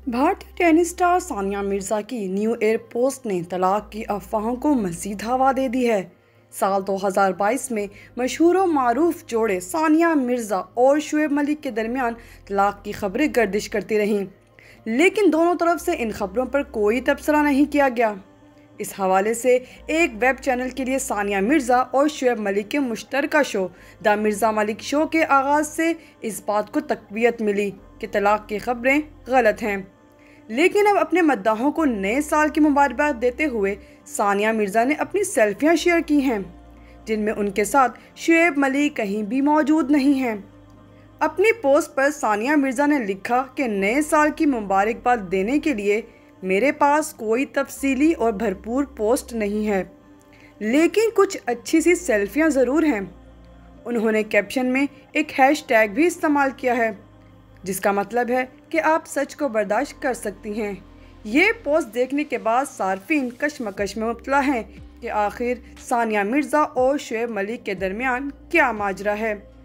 भारतीय tennis star Sania Mirza की new year post ने तलाक की अफवाहों को मज़ीद हवा दे दी है। साल 2022 में मशहूर और मारूफ जोड़े सानिया मिर्ज़ा और शुएब मलिक के दरमियान तलाक की खबरें गर्दिश करती रहीं, लेकिन दोनों तरफ से इन खबरों पर कोई तबसरा नहीं किया गया। इस हवाले से एक वेब चैनल के लिए सानिया मिर्ज़ा और शुएब मलिक के मुश्तरका show the Mirza Malik show के आगाज़ से इस बात को तक़वियत मिली कि तलाक की खबरें गलत हैं। लेकिन अब अपने मद्दाहों को नए साल की मुबारकबाद देते हुए सानिया मिर्ज़ा ने अपनी सेल्फियां शेयर की हैं, जिनमें उनके साथ शुएब मलिक कहीं भी मौजूद नहीं हैं। अपनी पोस्ट पर सानिया मिर्ज़ा ने लिखा कि नए साल की मुबारकबाद देने के लिए मेरे पास कोई तफसीली और भरपूर पोस्ट नहीं है, लेकिन कुछ अच्छी सी सेल्फियां ज़रूर हैं। उन्होंने कैप्शन में एक हैशटैग भी इस्तेमाल किया है, जिसका मतलब है कि आप सच को बर्दाश्त कर सकती हैं। ये पोस्ट देखने के बाद सार्फिन कशमकश में मुब्तला हैं कि आखिर सानिया मिर्ज़ा और शुएब मलिक के दरमियान क्या माजरा है।